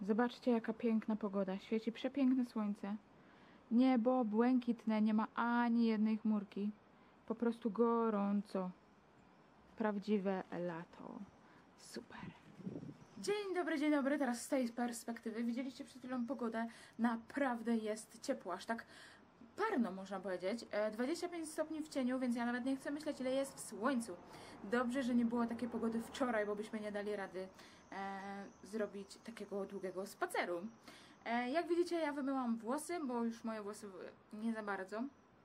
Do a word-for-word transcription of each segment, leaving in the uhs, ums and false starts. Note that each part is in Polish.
Zobaczcie, jaka piękna pogoda. Świeci przepiękne słońce. Niebo błękitne, nie ma ani jednej chmurki. Po prostu gorąco. Prawdziwe lato. Super. Dzień dobry, dzień dobry. Teraz z tej perspektywy. Widzieliście przed chwilą pogodę. Naprawdę jest ciepło. Aż tak parno, można powiedzieć. dwadzieścia pięć stopni w cieniu, więc ja nawet nie chcę myśleć, ile jest w słońcu. Dobrze, że nie było takiej pogody wczoraj, bo byśmy nie dali rady e, zrobić takiego długiego spaceru. E, jak widzicie, ja wymyłam włosy, bo już moje włosy były nie za bardzo.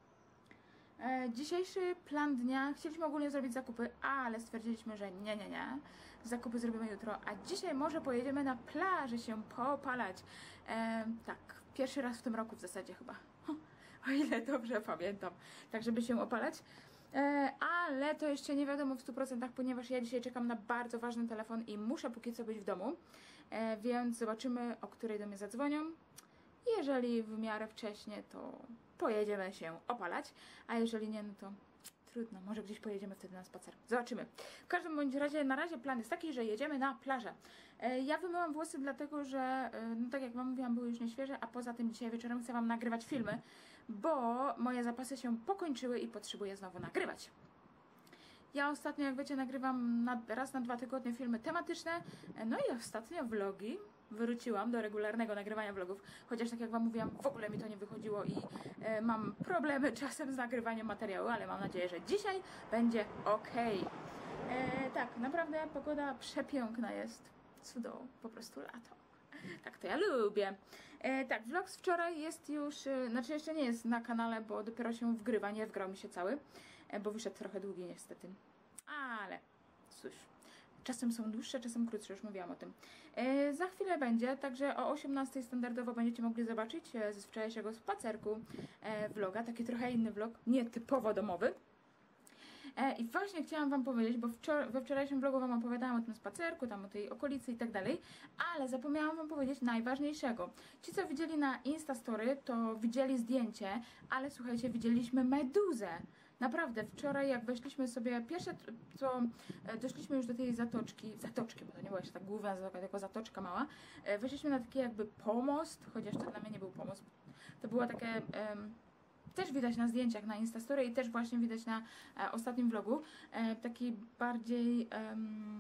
E, dzisiejszy plan dnia, chcieliśmy ogólnie zrobić zakupy, ale stwierdziliśmy, że nie, nie, nie. Zakupy zrobimy jutro, a dzisiaj może pojedziemy na plażę się popalać. E, tak, pierwszy raz w tym roku w zasadzie chyba. O ile dobrze pamiętam, tak żeby się opalać. E, ale to jeszcze nie wiadomo w stu procentach, ponieważ ja dzisiaj czekam na bardzo ważny telefon i muszę póki co być w domu. E, więc zobaczymy, o której do mnie zadzwonią. Jeżeli w miarę wcześnie, to pojedziemy się opalać, a jeżeli nie, no to trudno, może gdzieś pojedziemy wtedy na spacer. Zobaczymy. W każdym bądź razie, na razie plan jest taki, że jedziemy na plażę. E, ja wymyłam włosy dlatego, że, e, no tak jak wam mówiłam, były już nieświeże, a poza tym dzisiaj wieczorem chcę wam nagrywać filmy, bo moje zapasy się pokończyły i potrzebuję znowu nagrywać. Ja ostatnio, jak wiecie, nagrywam na, raz na dwa tygodnie filmy tematyczne, no i ostatnio vlogi. Wróciłam do regularnego nagrywania vlogów, chociaż tak jak wam mówiłam, w ogóle mi to nie wychodziło i e, mam problemy czasem z nagrywaniem materiału, ale mam nadzieję, że dzisiaj będzie ok. E, tak, naprawdę pogoda przepiękna jest. Cudo, po prostu lato. Tak to ja lubię. E, tak, vlog z wczoraj jest już, e, znaczy jeszcze nie jest na kanale, bo dopiero się wgrywa, nie wgrał mi się cały, e, bo wyszedł trochę długi niestety. Ale cóż, czasem są dłuższe, czasem krótsze, już mówiłam o tym. E, za chwilę będzie, także o osiemnastej standardowo będziecie mogli zobaczyć e, ze wczorajszego spacerku e, vloga, taki trochę inny vlog, nie typowo domowy. E, I właśnie chciałam wam powiedzieć, bo wczor we wczorajszym vlogu wam opowiadałam o tym spacerku, tam o tej okolicy i tak dalej, ale zapomniałam wam powiedzieć najważniejszego. Ci, co widzieli na Instastory, to widzieli zdjęcie, ale słuchajcie, widzieliśmy meduzę. Naprawdę, wczoraj jak weszliśmy sobie, pierwsze co doszliśmy już do tej zatoczki, zatoczki, bo to nie była jeszcze tak główna zatoczka, tylko zatoczka mała, weszliśmy na taki jakby pomost, chociaż to dla mnie nie był pomost, to było takie... Um, też widać na zdjęciach na Instastory i też właśnie widać na e, ostatnim vlogu, e, taki bardziej e,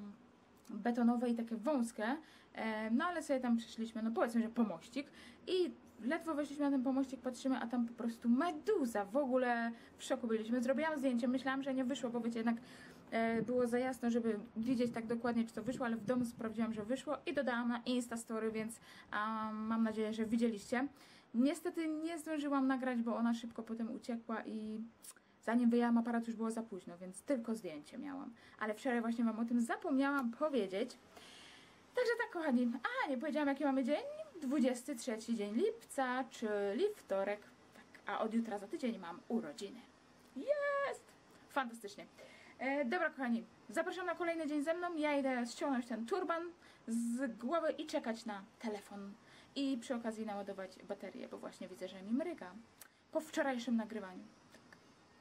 betonowe i takie wąskie, e, no ale sobie tam przyszliśmy, no powiedzmy, że pomościk i ledwo weszliśmy na ten pomościk, patrzymy, a tam po prostu meduza, w ogóle w szoku byliśmy. Zrobiłam zdjęcie, myślałam, że nie wyszło, bo wiecie, jednak e, było za jasno, żeby widzieć tak dokładnie, czy to wyszło, ale w domu sprawdziłam, że wyszło i dodałam na Instastory, więc a, mam nadzieję, że widzieliście. Niestety nie zdążyłam nagrać, bo ona szybko potem uciekła i zanim wyjęłam aparat, już było za późno, więc tylko zdjęcie miałam. Ale wczoraj właśnie wam o tym zapomniałam powiedzieć. Także tak, kochani, a nie powiedziałam, jaki mamy dzień? dwudziesty trzeci dzień lipca, czyli wtorek. Tak, a od jutra za tydzień mam urodziny. Jest! Fantastycznie. E, dobra, kochani, zapraszam na kolejny dzień ze mną. Ja idę ściągnąć ten turban z głowy i czekać na telefon. I przy okazji naładować baterię, bo właśnie widzę, że mi mryga. Po wczorajszym nagrywaniu. Tak.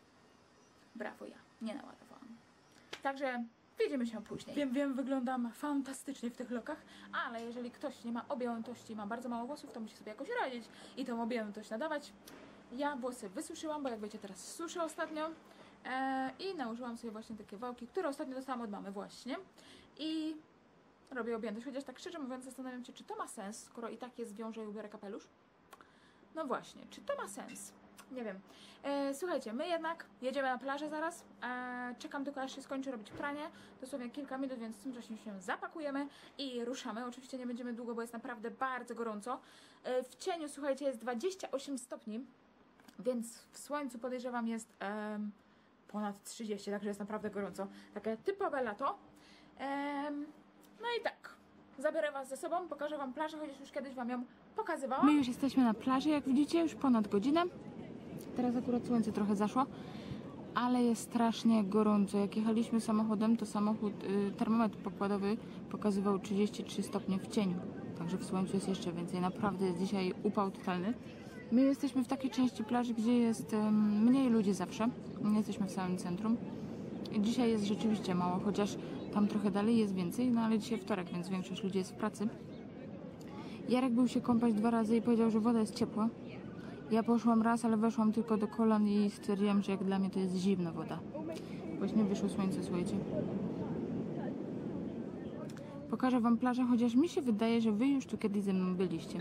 Brawo, ja nie naładowałam. Także widzimy się później. Wiem, wiem, wyglądam fantastycznie w tych lokach, ale jeżeli ktoś nie ma objętości, ma bardzo mało włosów, to musi sobie jakoś radzić i tą objętość nadawać. Ja włosy wysuszyłam, bo jak wiecie, teraz suszę ostatnio. E, I nałożyłam sobie właśnie takie wałki, które ostatnio dostałam od mamy właśnie. I robię objętość, chociaż tak szczerze mówiąc zastanawiam się, czy to ma sens, skoro i tak je zwiążę i ubiorę kapelusz. No właśnie, czy to ma sens? Nie wiem. E, słuchajcie, my jednak jedziemy na plażę zaraz. E, czekam tylko, aż się skończy robić pranie. Dosłownie kilka minut, więc w tym czasie się zapakujemy i ruszamy. Oczywiście nie będziemy długo, bo jest naprawdę bardzo gorąco. E, w cieniu, słuchajcie, jest dwadzieścia osiem stopni, więc w słońcu podejrzewam jest e, ponad trzydzieści, także jest naprawdę gorąco. Takie typowe lato. E, No i tak, zabiorę was ze sobą, pokażę wam plażę, chociaż już kiedyś wam ją pokazywałam. My już jesteśmy na plaży, jak widzicie, już ponad godzinę. Teraz akurat słońce trochę zaszło, ale jest strasznie gorąco. Jak jechaliśmy samochodem, to samochód, y, termometr pokładowy pokazywał trzydzieści trzy stopnie w cieniu. Także w słońcu jest jeszcze więcej. Naprawdę jest dzisiaj upał totalny. My jesteśmy w takiej części plaży, gdzie jest y, mniej ludzi zawsze. Nie jesteśmy w samym centrum. Dzisiaj jest rzeczywiście mało, chociaż tam trochę dalej jest więcej, no ale dzisiaj wtorek, więc większość ludzi jest w pracy. Jarek był się kąpać dwa razy i powiedział, że woda jest ciepła. Ja poszłam raz, ale weszłam tylko do kolan i stwierdziłam, że jak dla mnie to jest zimna woda. Właśnie wyszło słońce, słuchajcie. Pokażę wam plażę, chociaż mi się wydaje, że wy już tu kiedyś ze mną byliście.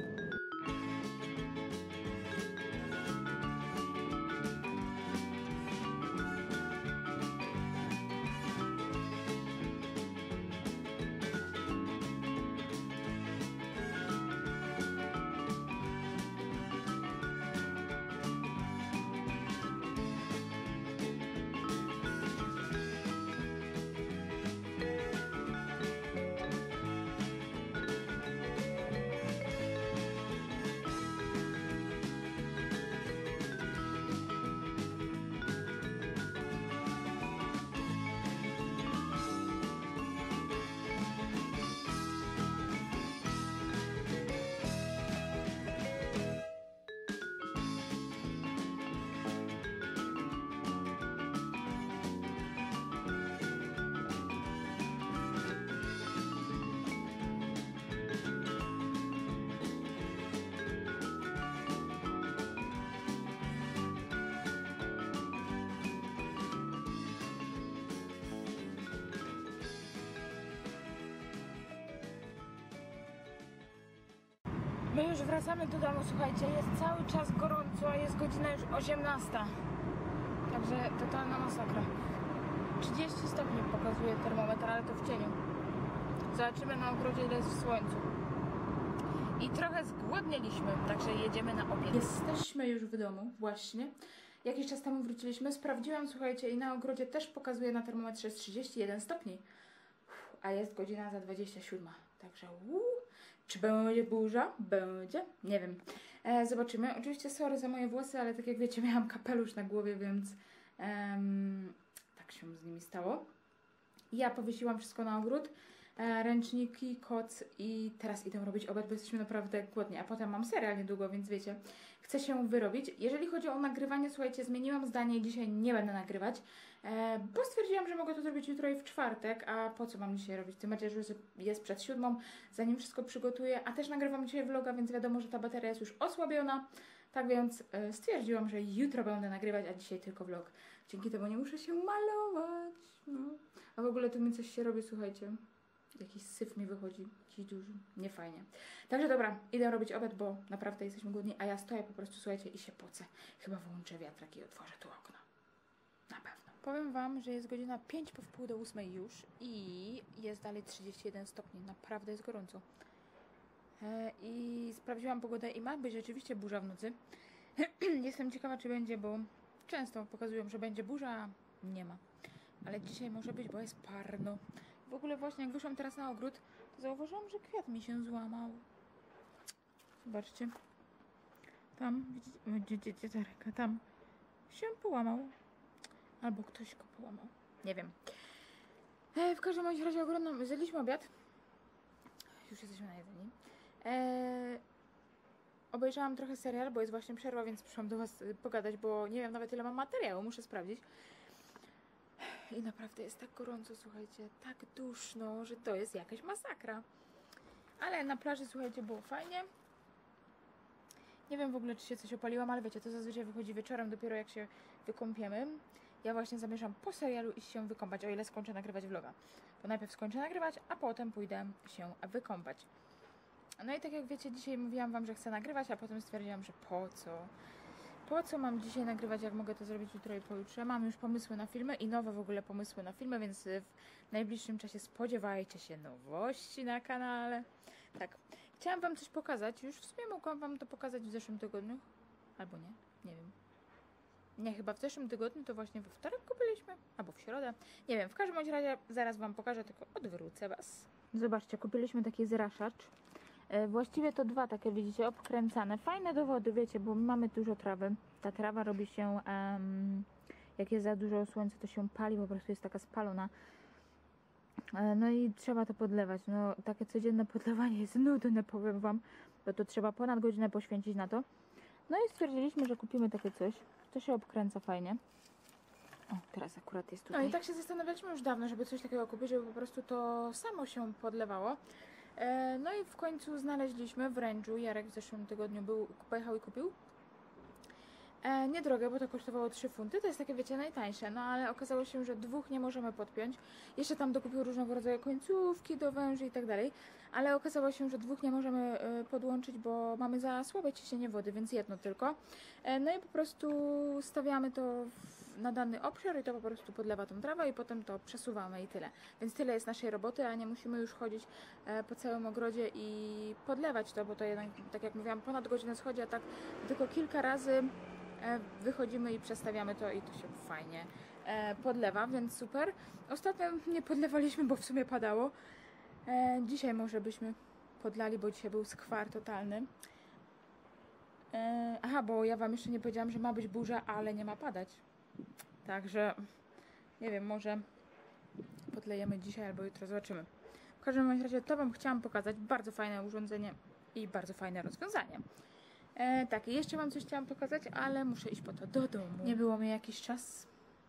My już wracamy do domu, słuchajcie, jest cały czas gorąco, a jest godzina już osiemnasta. Także totalna masakra. trzydzieści stopni pokazuje termometr, ale to w cieniu. Zobaczymy na ogrodzie, ile jest w słońcu. I trochę zgłodnieliśmy, także jedziemy na obiad. Jesteśmy już w domu, właśnie. Jakiś czas temu wróciliśmy, sprawdziłam, słuchajcie, i na ogrodzie też pokazuje na termometrze jest trzydzieści jeden stopni. Uff, a jest godzina za dwadzieścia siódma, także uuu. Czy będzie burza? Będzie? Nie wiem. E, zobaczymy. Oczywiście sorry za moje włosy, ale tak jak wiecie, miałam kapelusz na głowie, więc em, tak się z nimi stało. Ja powiesiłam wszystko na ogród. E, ręczniki, koc i teraz idę robić obiad, bo jesteśmy naprawdę głodni. A potem mam serial niedługo, więc wiecie, chcę się wyrobić. Jeżeli chodzi o nagrywanie, słuchajcie, zmieniłam zdanie i dzisiaj nie będę nagrywać, e, bo stwierdziłam, że mogę to zrobić jutro i w czwartek, a po co mam dzisiaj robić? Tym bardziej, że jest przed siódmą, zanim wszystko przygotuję, a też nagrywam dzisiaj vloga, więc wiadomo, że ta bateria jest już osłabiona, tak więc e, stwierdziłam, że jutro będę nagrywać, a dzisiaj tylko vlog. Dzięki temu nie muszę się malować, no. A w ogóle tu mi coś się robi, słuchajcie. Jakiś syf mi wychodzi, jakiś duży, nie fajnie. Także dobra, idę robić obiad, bo naprawdę jesteśmy głodni, a ja stoję po prostu, słuchajcie, i się pocę. Chyba wyłączę wiatrak i otworzę tu okno. Na pewno. Powiem wam, że jest godzina pięć po wpół do ósmej już i jest dalej trzydzieści jeden stopni. Naprawdę jest gorąco. E, I sprawdziłam pogodę i ma być rzeczywiście burza w nocy. Jestem ciekawa, czy będzie, bo często pokazują, że będzie burza, nie ma. Ale dzisiaj może być, bo jest parno. W ogóle właśnie jak wyszłam teraz na ogród, to zauważyłam, że kwiat mi się złamał. Zobaczcie. Tam, widzicie, widzicie Dareka, tam się połamał. Albo ktoś go połamał. Nie wiem. E, w każdym razie oglądam, zjedliśmy obiad. Już jesteśmy najedzeni. E, obejrzałam trochę serial, bo jest właśnie przerwa, więc przyszłam do was pogadać, bo nie wiem nawet ile mam materiału, muszę sprawdzić. I naprawdę jest tak gorąco, słuchajcie, tak duszno, że to jest jakaś masakra. Ale na plaży, słuchajcie, było fajnie. Nie wiem w ogóle, czy się coś opaliłam, ale wiecie, to zazwyczaj wychodzi wieczorem, dopiero jak się wykąpiemy. Ja właśnie zamierzam po serialu iść się wykąpać, o ile skończę nagrywać vloga. Bo najpierw skończę nagrywać, a potem pójdę się wykąpać. No i tak jak wiecie, dzisiaj mówiłam wam, że chcę nagrywać, a potem stwierdziłam, że po co? Po co mam dzisiaj nagrywać, jak mogę to zrobić jutro i pojutrze? Mam już pomysły na filmy i nowe w ogóle pomysły na filmy, więc w najbliższym czasie spodziewajcie się nowości na kanale. Tak, chciałam wam coś pokazać, już w sumie mogłam wam to pokazać w zeszłym tygodniu, albo nie, nie wiem. Nie, chyba w zeszłym tygodniu to właśnie we wtorek kupiliśmy, albo w środę, nie wiem, w każdym bądź razie zaraz wam pokażę, tylko odwrócę was. Zobaczcie, kupiliśmy taki zraszacz. Właściwie to dwa takie, widzicie, obkręcane. Fajne do wody, wiecie, bo mamy dużo trawy. Ta trawa robi się, um, jak jest za dużo słońca, to się pali, po prostu jest taka spalona. E, no i trzeba to podlewać. No, takie codzienne podlewanie jest nudne, powiem wam, bo to trzeba ponad godzinę poświęcić na to. No i stwierdziliśmy, że kupimy takie coś. To się obkręca fajnie. O, teraz akurat jest tutaj. No i tak się zastanawialiśmy już dawno, żeby coś takiego kupić, żeby po prostu to samo się podlewało. E, no i w końcu znaleźliśmy w Range'u, Jarek w zeszłym tygodniu był, pojechał i kupił. E, niedrogie, bo to kosztowało trzy funty, to jest takie, wiecie, najtańsze, no ale okazało się, że dwóch nie możemy podpiąć. Jeszcze tam dokupił różnego rodzaju końcówki do węży i tak dalej, ale okazało się, że dwóch nie możemy e, podłączyć, bo mamy za słabe ciśnienie wody, więc jedno tylko. E, no i po prostu stawiamy to w, na dany obszar i to po prostu podlewa tą trawę i potem to przesuwamy i tyle. Więc tyle jest naszej roboty, a nie musimy już chodzić e, po całym ogrodzie i podlewać to, bo to jednak, tak jak mówiłam, ponad godzinę schodzi, a tak tylko kilka razy wychodzimy i przestawiamy to i to się fajnie e, podlewa, więc super. Ostatnio nie podlewaliśmy, bo w sumie padało. E, dzisiaj może byśmy podlali, bo dzisiaj był skwar totalny. E, aha, bo ja Wam jeszcze nie powiedziałam, że ma być burza, ale nie ma padać. Także nie wiem, może podlejemy dzisiaj albo jutro, zobaczymy. W każdym razie to Wam chciałam pokazać. Bardzo fajne urządzenie i bardzo fajne rozwiązanie. E, tak, i jeszcze Wam coś chciałam pokazać, ale muszę iść po to do domu. Nie było mnie jakiś czas,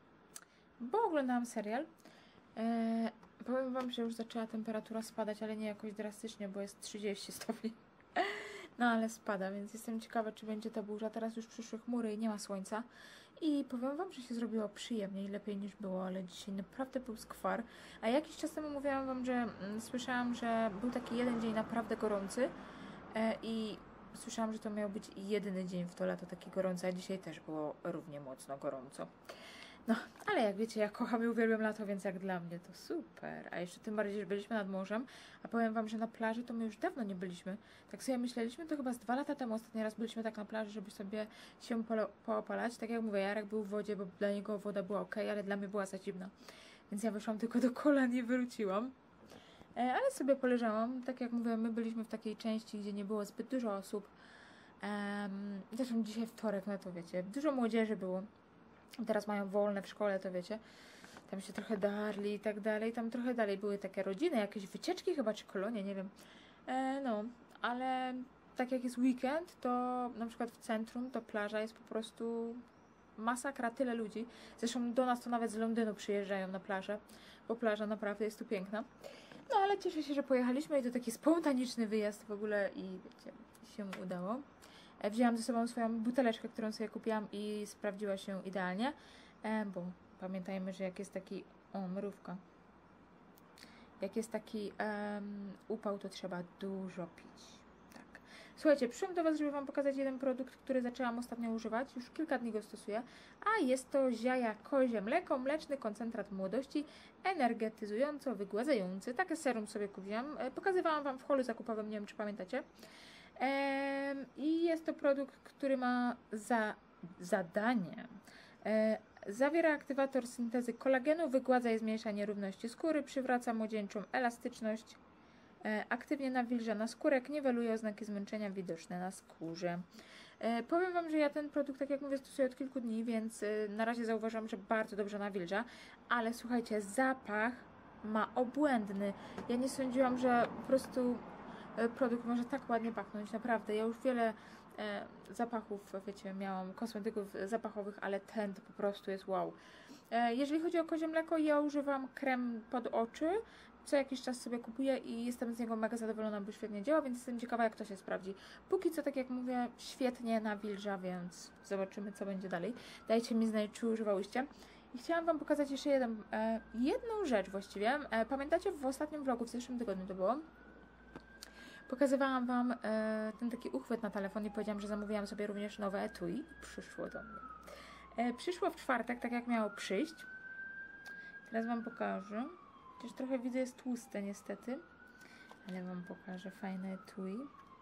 bo oglądałam serial. E, powiem Wam, że już zaczęła temperatura spadać, ale nie jakoś drastycznie, bo jest trzydzieści stopni. No ale spada, więc jestem ciekawa, czy będzie ta burza. Teraz już przyszły chmury i nie ma słońca. I powiem Wam, że się zrobiło przyjemniej, lepiej niż było, ale dzisiaj naprawdę był skwar. A jakiś czas temu mówiłam Wam, że mm, słyszałam, że był taki jeden dzień naprawdę gorący e, i słyszałam, że to miał być jedyny dzień w to lato taki gorący, a dzisiaj też było równie mocno gorąco. No, ale jak wiecie, ja kocham i uwielbiam lato, więc jak dla mnie to super. A jeszcze tym bardziej, że byliśmy nad morzem, a powiem Wam, że na plaży to my już dawno nie byliśmy. Tak sobie myśleliśmy, to chyba z dwa lata temu ostatni raz byliśmy tak na plaży, żeby sobie się poopalać. Tak jak mówię, Jarek był w wodzie, bo dla niego woda była ok, ale dla mnie była za zimna. Więc ja wyszłam tylko do kolan i wróciłam. E, ale sobie poleżałam. Tak jak mówię, my byliśmy w takiej części, gdzie nie było zbyt dużo osób. Um, zresztą dzisiaj wtorek, no to wiecie, dużo młodzieży było. Teraz mają wolne w szkole, to wiecie. Tam się trochę darli i tak dalej. Tam trochę dalej były takie rodziny, jakieś wycieczki chyba, czy kolonie, nie wiem. E, no, ale tak jak jest weekend, to na przykład w centrum to plaża jest po prostu masakra, tyle ludzi. Zresztą do nas to nawet z Londynu przyjeżdżają na plażę, bo plaża naprawdę jest tu piękna. No ale cieszę się, że pojechaliśmy i to taki spontaniczny wyjazd w ogóle i wiecie, się udało. E, wzięłam ze sobą swoją buteleczkę, którą sobie kupiłam i sprawdziła się idealnie, e, bo pamiętajmy, że jak jest taki, o, mrówka, jak jest taki um, upał, to trzeba dużo pić. Tak. Słuchajcie, przyszłam do Was, żeby Wam pokazać jeden produkt, który zaczęłam ostatnio używać, już kilka dni go stosuję, a jest to Ziaja Kozie Mleko, mleczny koncentrat młodości, energetyzująco wygładzający. Takie serum sobie kupiłam, e, pokazywałam Wam w holu zakupowym, nie wiem, czy pamiętacie. E, I jest to produkt, który ma za zadanie. E, zawiera aktywator syntezy kolagenu, wygładza i zmniejsza nierówności skóry, przywraca młodzieńczą elastyczność, e, aktywnie nawilża naskórek, niweluje oznaki zmęczenia widoczne na skórze. E, powiem Wam, że ja ten produkt, tak jak mówię, stosuję od kilku dni, więc e, na razie zauważam, że bardzo dobrze nawilża, ale słuchajcie, zapach ma obłędny. Ja nie sądziłam, że po prostu produkt może tak ładnie pachnąć, naprawdę. Ja już wiele e, zapachów, wiecie, miałam kosmetyków zapachowych, ale ten to po prostu jest wow. E, jeżeli chodzi o kozie mleko, ja używam krem pod oczy, co jakiś czas sobie kupuję i jestem z niego mega zadowolona, bo świetnie działa, więc jestem ciekawa, jak to się sprawdzi. Póki co, tak jak mówię, świetnie nawilża, więc zobaczymy, co będzie dalej. Dajcie mi znać, czy używałyście. I chciałam Wam pokazać jeszcze jeden, e, jedną rzecz właściwie. E, pamiętacie, w ostatnim vlogu, w zeszłym tygodniu to było, pokazywałam Wam e, ten taki uchwyt na telefon i powiedziałam, że zamówiłam sobie również nowe etui i przyszło do mnie. E, przyszło w czwartek, tak jak miało przyjść. Teraz Wam pokażę. Chociaż trochę widzę, jest tłuste niestety. Ale Wam pokażę fajne etui.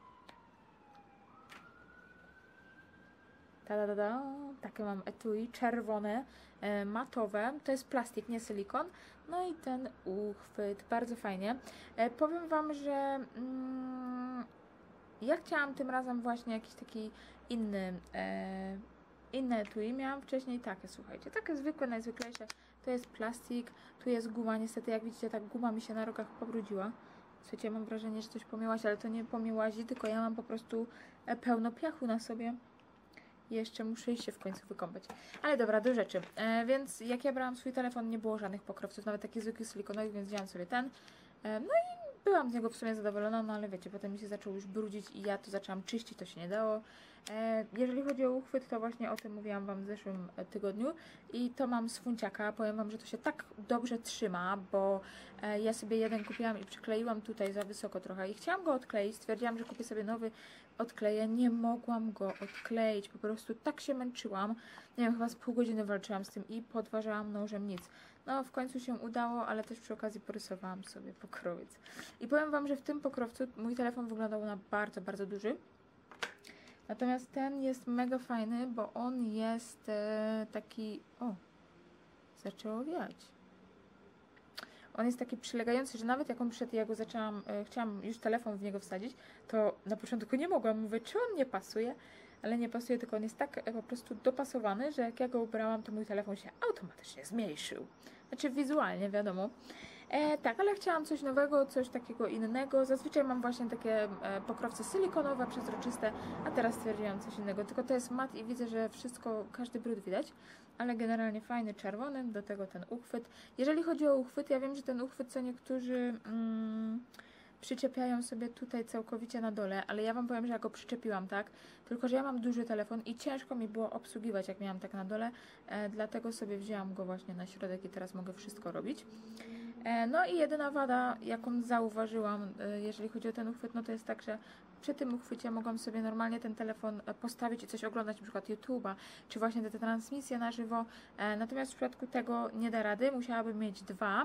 Ta-da-da-da. Takie mam etui, czerwone, e, matowe. To jest plastik, nie silikon. No i ten uchwyt, bardzo fajnie. E, powiem Wam, że mm, ja chciałam tym razem właśnie jakiś taki inny, e, inne etui. Miałam wcześniej takie, słuchajcie, takie zwykłe, najzwyklejsze. To jest plastik, tu jest guma. Niestety, jak widzicie, ta guma mi się na rogach pobrudziła. Słuchajcie, mam wrażenie, że coś pomiłazi, ale to nie pomiłazi, tylko ja mam po prostu pełno piachu na sobie. Jeszcze muszę się w końcu wykąpać. Ale dobra, do rzeczy. E, więc jak ja brałam swój telefon, nie było żadnych pokrowców, nawet taki zwykły silikonowy, więc wziąłam sobie ten. E, no i byłam z niego w sumie zadowolona, no ale wiecie, potem mi się zaczął już brudzić i ja to zaczęłam czyścić, to się nie dało. E, jeżeli chodzi o uchwyt, to właśnie o tym mówiłam Wam w zeszłym tygodniu i to mam z Funciaka. Powiem Wam, że to się tak dobrze trzyma, bo e, ja sobie jeden kupiłam i przykleiłam tutaj za wysoko trochę i chciałam go odkleić, stwierdziłam, że kupię sobie nowy, odkleję, nie mogłam go odkleić, po prostu tak się męczyłam, nie wiem, chyba z pół godziny walczyłam z tym i podważałam nożem, nic. No, w końcu się udało, ale też przy okazji porysowałam sobie pokrowiec. I powiem Wam, że w tym pokrowcu mój telefon wyglądał na bardzo, bardzo duży. Natomiast ten jest mega fajny, bo on jest e, taki... O, zaczęło wiać. On jest taki przylegający, że nawet jak on przyszedł i ja go zaczęłam, e, chciałam już telefon w niego wsadzić, to na początku nie mogłam. Mówię, czy on nie pasuje? Ale nie pasuje, tylko on jest tak e, po prostu dopasowany, że jak ja go ubrałam, to mój telefon się automatycznie zmniejszył. Znaczy wizualnie, wiadomo. E, tak, ale chciałam coś nowego, coś takiego innego. Zazwyczaj mam właśnie takie e, pokrowce silikonowe, przezroczyste, a teraz stwierdziłam coś innego. Tylko to jest mat i widzę, że wszystko, każdy brud widać, ale generalnie fajny, czerwony, do tego ten uchwyt. Jeżeli chodzi o uchwyt, ja wiem, że ten uchwyt co niektórzy mm, przyczepiają sobie tutaj całkowicie na dole, ale ja Wam powiem, że ja go przyczepiłam, tak? Tylko, że ja mam duży telefon i ciężko mi było obsługiwać, jak miałam tak na dole, e, dlatego sobie wzięłam go właśnie na środek i teraz mogę wszystko robić. No i jedyna wada, jaką zauważyłam, jeżeli chodzi o ten uchwyt, no to jest tak, że przy tym uchwycie mogłam sobie normalnie ten telefon postawić i coś oglądać, na przykład YouTube'a, czy właśnie te, te transmisje na żywo. Natomiast w przypadku tego nie da rady, musiałabym mieć dwa,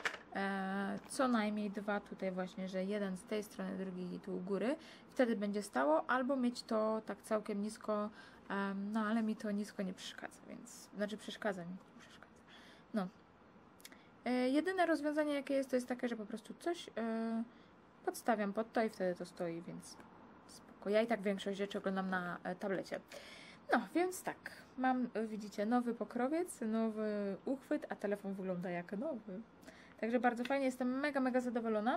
co najmniej dwa tutaj właśnie, że jeden z tej strony, drugi tu u góry. Wtedy będzie stało, albo mieć to tak całkiem nisko, no ale mi to nisko nie przeszkadza, więc, znaczy przeszkadza mi, przeszkadza. No. E, jedyne rozwiązanie jakie jest, to jest takie, że po prostu coś e, podstawiam pod to i wtedy to stoi, więc spoko. Ja i tak większość rzeczy oglądam na e, tablecie. No, więc tak, mam, widzicie, nowy pokrowiec, nowy uchwyt, a telefon wygląda jak nowy. Także bardzo fajnie, jestem mega, mega zadowolona.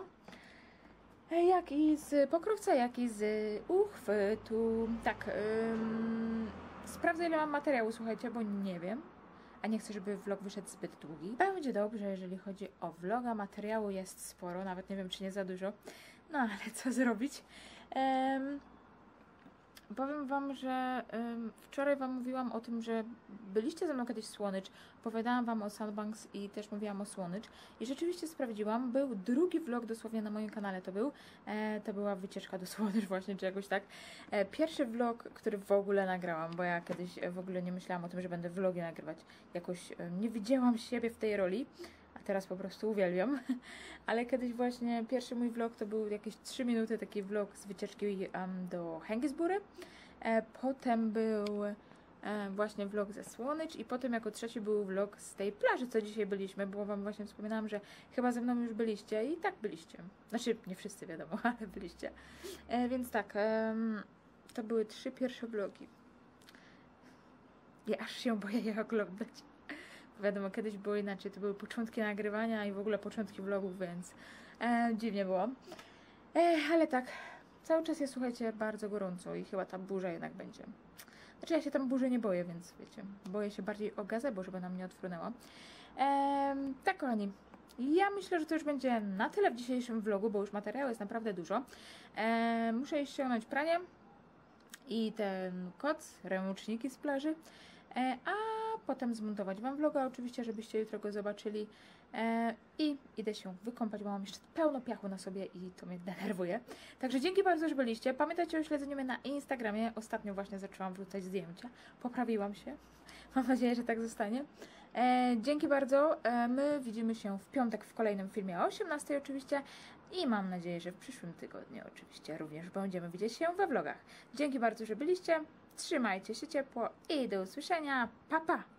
E, jak i z pokrowca, jak i z uchwytu. Tak, ym, sprawdzę ile mam materiału, słuchajcie, bo nie wiem. A nie chcę, żeby vlog wyszedł zbyt długi. Będzie dobrze, jeżeli chodzi o vloga. Materiału jest sporo, nawet nie wiem, czy nie za dużo. No, ale co zrobić? Um, powiem Wam, że um, wczoraj Wam mówiłam o tym, że byliście ze mną kiedyś w Słonycz. Opowiadałam Wam o Sandbanks i też mówiłam o Słonycz. I rzeczywiście sprawdziłam. Był drugi vlog dosłownie na moim kanale to był. E, to była wycieczka do Słonycz właśnie, czy jakoś tak. E, pierwszy vlog, który w ogóle nagrałam, bo ja kiedyś w ogóle nie myślałam o tym, że będę vlogi nagrywać. Jakoś e, nie widziałam siebie w tej roli. A teraz po prostu uwielbiam. Ale kiedyś właśnie pierwszy mój vlog to był jakieś trzy minuty, taki vlog z wycieczki um, do Hengizbury. E, potem był e, właśnie vlog ze Słonycz i potem jako trzeci był vlog z tej plaży, co dzisiaj byliśmy, bo Wam właśnie wspominałam, że chyba ze mną już byliście i tak byliście. Znaczy, nie wszyscy wiadomo, ale byliście. E, więc tak, e, to były trzy pierwsze vlogi. Ja aż się boję je oglądać. Wiadomo, kiedyś było inaczej, to były początki nagrywania i w ogóle początki vlogów, więc e, dziwnie było. E, ale tak, cały czas jest, słuchajcie, bardzo gorąco i chyba ta burza jednak będzie. Znaczy ja się tam burzy nie boję, więc wiecie, boję się bardziej o gazebo, żeby nam nie odfrunęło. E, tak, kochani, ja myślę, że to już będzie na tyle w dzisiejszym vlogu, bo już materiału jest naprawdę dużo. E, muszę iść ściągnąć pranie i ten koc, ręczniki z plaży, e, a potem zmontować Wam vloga, oczywiście, żebyście jutro go zobaczyli. E, I idę się wykąpać, bo mam jeszcze pełno piachu na sobie i to mnie denerwuje. Także dzięki bardzo, że byliście. Pamiętajcie o śledzeniu mnie na Instagramie. Ostatnio właśnie zaczęłam wrzucać zdjęcia. Poprawiłam się. Mam nadzieję, że tak zostanie. E, dzięki bardzo. E, my widzimy się w piątek w kolejnym filmie o osiemnastej oczywiście. I mam nadzieję, że w przyszłym tygodniu oczywiście również będziemy widzieć się we vlogach. Dzięki bardzo, że byliście. Trzymajcie się ciepło i do usłyszenia. Pa, pa!